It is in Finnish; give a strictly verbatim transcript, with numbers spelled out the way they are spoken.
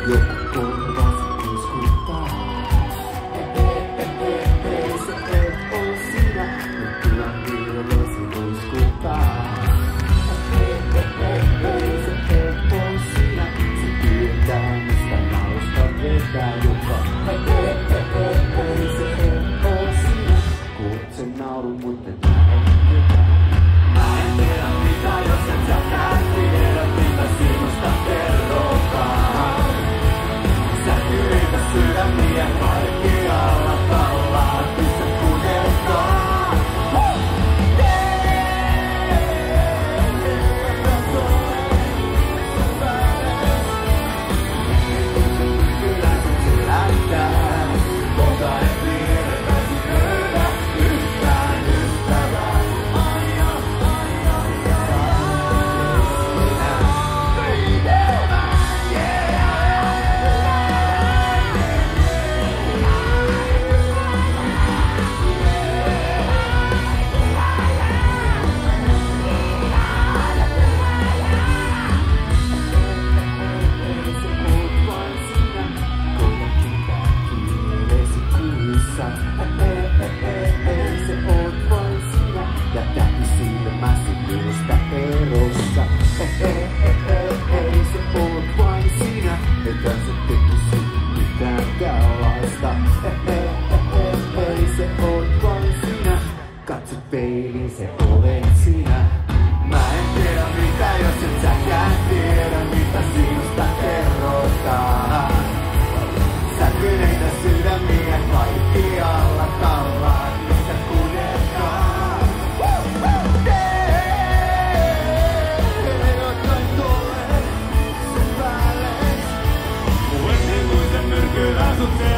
Joku korvasi kuiskuttaa. Ei se et oo sinä, nyt kyllä mielesi kuiskuttaa. Ei se et oo sinä, se tietää mistä nausta vetää jopa. Ei se et oo sinä, kuulet sen naurun muitten lähetetään. Mä en tiedä mitä, jos et säkään tiedä mitä sinusta kerrotaan. Sä yritä sydämiä kaikkialla kallaa, missä kuunneltaan. Kyllä sun se lähtää, mutta et vieretäsi löydä yhtään ystävää. Ei se oot vain sinä, jätä silmäsi minusta erossa. Ei se oot vain sinä, etkä sä tekisi mitään tällaista. Ei se oot vain sinä, katso peiliin, se olet sinä. Mä en tiedä mitä, jos et säkään tiedä mitä sinusta kerrotaan. Säkyneitä sydämiä kaikkialla kallaan, mistä kuunneltaan. Otan tulen sun päälle. Ennen kuin se myrkyllä sut